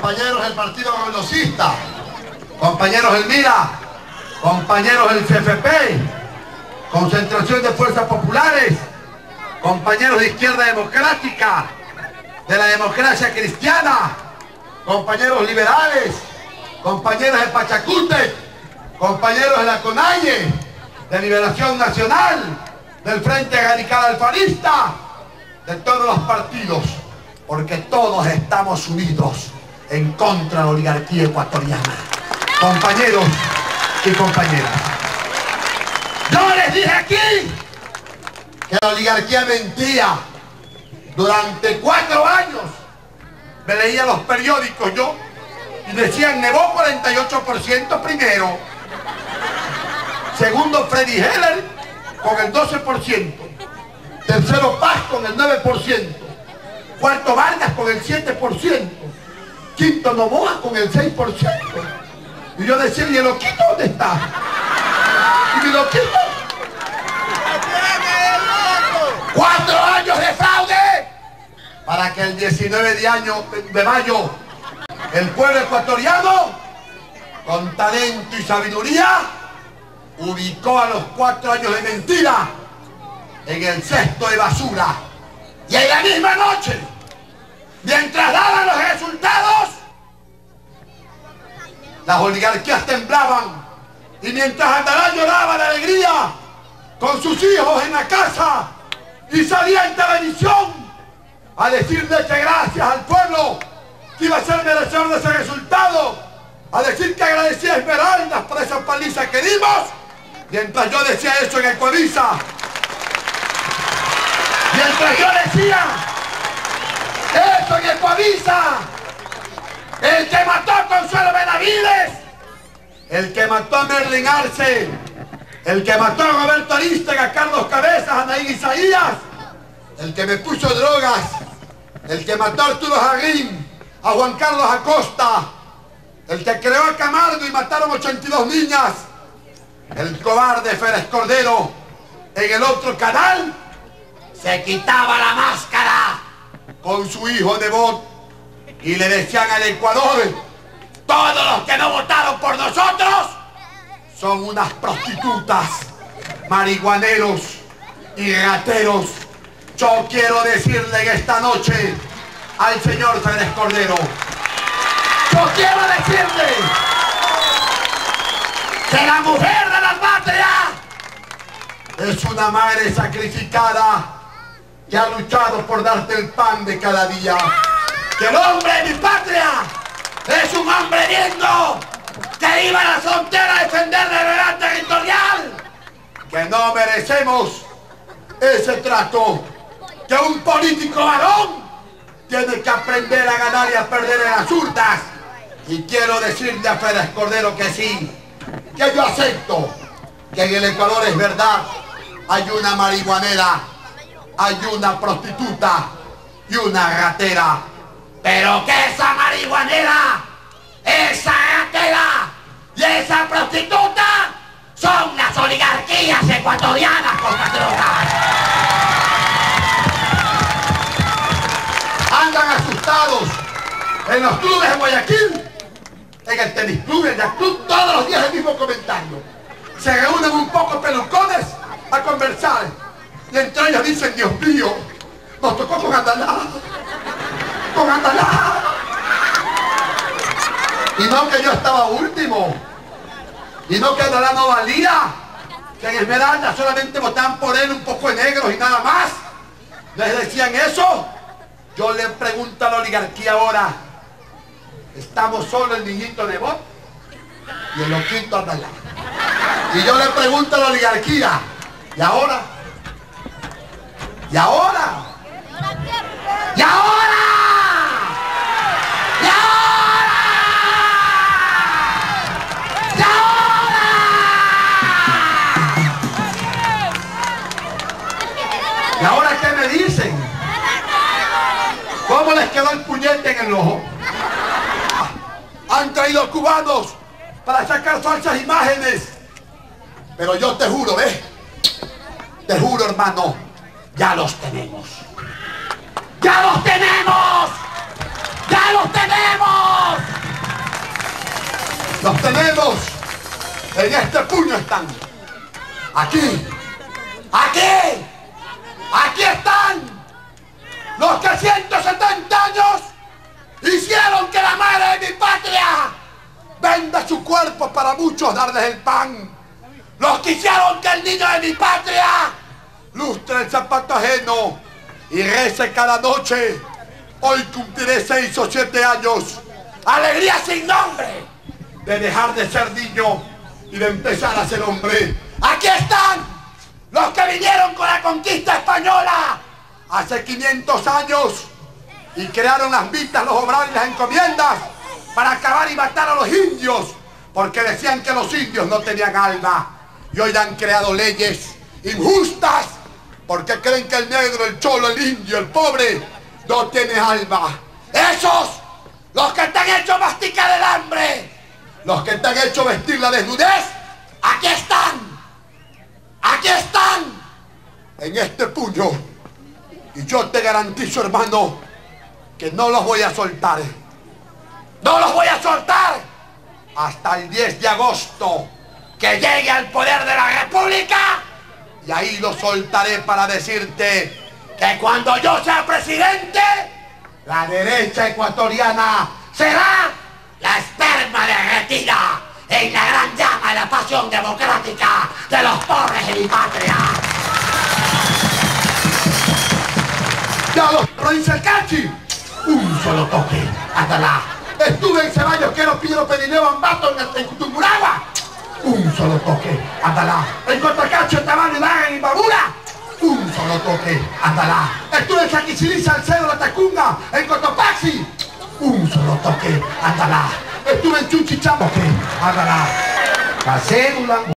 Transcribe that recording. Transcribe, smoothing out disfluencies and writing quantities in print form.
compañeros del Partido Golosista, compañeros del MIRA, compañeros del CFP, Concentración de Fuerzas Populares, compañeros de Izquierda Democrática, de la Democracia Cristiana, compañeros liberales, compañeros de Pachacútec, compañeros de la CONAIE, de Liberación Nacional, del Frente Radical Alfarista, de todos los partidos, porque todos estamos unidos en contra de la oligarquía ecuatoriana. Compañeros y compañeras, yo les dije aquí que la oligarquía mentía. Durante 4 años me leía los periódicos yo y decían Nebot 48% primero, segundo Freddy Heller con el 12%, tercero Paz con el 9%, cuarto Vargas con el 7%, quinto Novoa con el 6%. Y yo decía, ¿y el loquito dónde está? ¿Y mi loquito? 4 años de fraude para que el 19 de mayo el pueblo ecuatoriano, con talento y sabiduría, ubicó a los 4 años de mentira en el cesto de basura. Y en la misma noche, mientras daban los resultados, las oligarquías temblaban, y mientras Andalán lloraba de alegría con sus hijos en la casa y salía en televisión a decirle que gracias al pueblo que iba a ser merecedor de ese resultado, a decir que agradecía a Esmeraldas por esa paliza que dimos, mientras yo decía eso en Ecuavisa, mientras yo decía eso en Ecuavisa, el que mató a Consuelo Benavides, el que mató a Merlin Arce, el que mató a Roberto Arístega, a Carlos Cabezas, a Naín Isaías, el que me puso drogas, el que mató a Arturo Jarrín, a Juan Carlos Acosta, el que creó a Camargo y mataron 82 niñas, el cobarde Férez Cordero, en el otro canal, se quitaba la máscara con su hijo Nebot y le decían al Ecuador, todos los que no votaron por nosotros son unas prostitutas, marihuaneros y rateros. Yo quiero decirle en esta noche al señor Férez Cordero, yo quiero decirle que la mujer de la patria es una madre sacrificada que ha luchado por darte el pan de cada día. Que el hombre de mi patria es un hombre digno que iba a la frontera a defender la verdad territorial. Que no merecemos ese trato. Que un político varón tiene que aprender a ganar y a perder en las urnas. Y quiero decirle a Férez Cordero que sí, que yo acepto que en el Ecuador es verdad, hay una marihuanera, hay una prostituta y una ratera, pero que esa marihuanera, esa ratera y esa prostituta son las oligarquías ecuatorianas, compatriotas. Andan asustados en los clubes de Guayaquil, en el tenis club, en el yacht club, todos los días el mismo comentario. Se reúnen un poco pelucones a conversar y entre ellos dicen, Dios mío, nos tocó con Andalá, con Andalá. Y no que yo estaba último, y no que Andalá no valía, que en Esmeralda solamente votaban por él un poco de negros y nada más. ¿Les decían eso? Yo le pregunto a la oligarquía ahora, ¿estamos solo el niñito Nebot y el loquito Andalá? Y yo le pregunto a la oligarquía, ¿y ahora? ¿Y ahora? ¿Y ahora? ¿Y ahora? ¿Y ahora? ¿Y ahora qué me dicen? ¿Cómo les quedó el puñete en el ojo? Han traído cubanos para sacar falsas imágenes. Pero yo te juro, ¿ves? Te juro, hermano, ya los tenemos. ¡Ya los tenemos! ¡Ya los tenemos! Los tenemos. En este puño están. Aquí. Aquí. Aquí están. Los que 170 años hicieron que la madre de mi patria venda su cuerpo para muchos darles el pan. Los que hicieron que el niño de mi patria lustre el zapato ajeno y rece cada noche. Hoy cumpliré 6 o 7 años. Alegría sin nombre de dejar de ser niño y de empezar a ser hombre. Aquí están los que vinieron con la conquista española hace 500 años y crearon las vistas, los obrados y las encomiendas para acabar y matar a los indios, porque decían que los indios no tenían alma. Y hoy han creado leyes injustas porque creen que el negro, el cholo, el indio, el pobre no tiene alma. Esos, los que te han hecho masticar el hambre, los que te han hecho vestir la desnudez, aquí están. Aquí están. En este puño. Y yo te garantizo, hermano, que no los voy a soltar. No los voy a soltar hasta el 10 de agosto, que llegue al poder de la República. Y ahí los soltaré para decirte que cuando yo sea presidente, la derecha ecuatoriana será la esperma derretida en la gran llama de la pasión democrática de los pobres de mi patria. Ya los provincia del Cachi, un solo toque, Atalá. Estuve en Ceballos, Quero, Piedro, Pedineo, Ambato, en Tumuragua, un solo toque, Atalá. En Cotacacho, en Tamaño, en Imbabura, un solo toque, Atalá. Estuve en Saquichilí, Salcedo, La Tacunga, en Cotopaxi, un solo toque, Atalá. Estuve en Chuchichamo, Atalá. La cédula.